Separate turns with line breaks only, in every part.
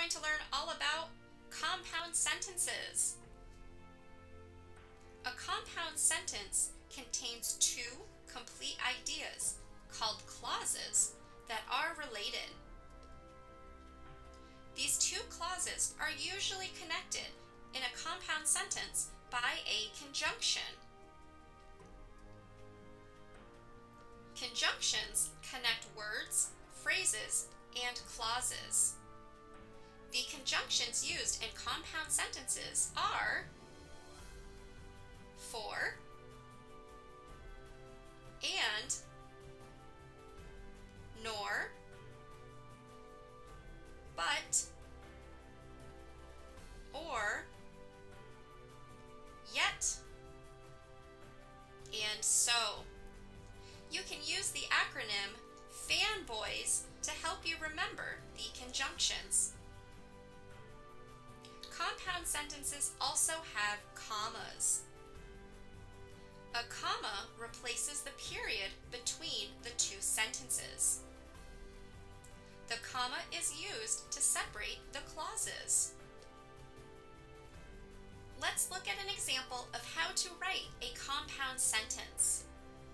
going to learn all about compound sentences. A compound sentence contains two complete ideas called clauses that are related. These two clauses are usually connected in a compound sentence by a conjunction. Conjunctions connect words, phrases, and clauses. The conjunctions used in compound sentences are for, and, nor, but, or, yet, and so. You can use the acronym FANBOYS to help you remember the conjunctions. Compound sentences also have commas. A comma replaces the period between the two sentences. The comma is used to separate the clauses. Let's look at an example of how to write a compound sentence.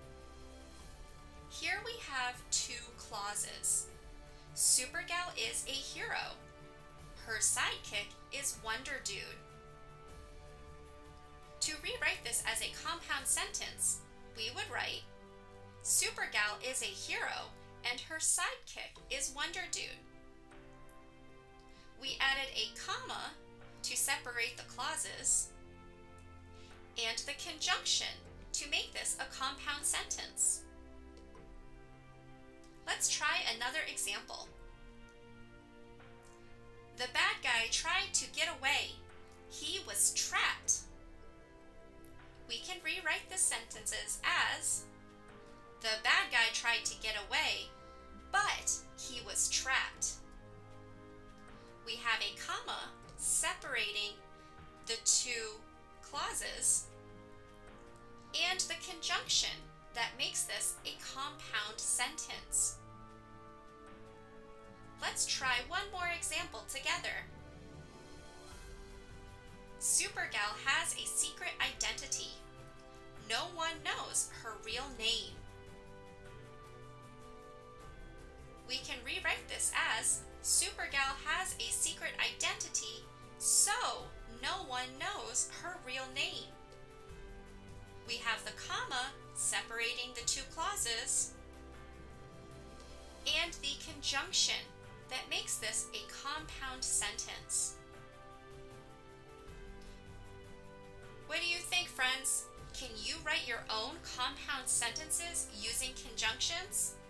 Here we have two clauses. Supergal is a hero. Her sidekick is Wonder Dude. To rewrite this as a compound sentence, we would write, Supergal is a hero and her sidekick is Wonder Dude. We added a comma to separate the clauses and the conjunction to make this a compound sentence. Let's try another example. The bad guy tried to get away. He was trapped. We can rewrite the sentences as, the bad guy tried to get away, but he was trapped. We have a comma separating the two clauses and the conjunction that makes this a compound sentence. Let's try one more example together. Supergal has a secret identity. No one knows her real name. We can rewrite this as, Supergal has a secret identity, so no one knows her real name. We have the comma separating the two clauses and the conjunction that makes this a compound sentence. What do you think, friends? Can you write your own compound sentences using conjunctions?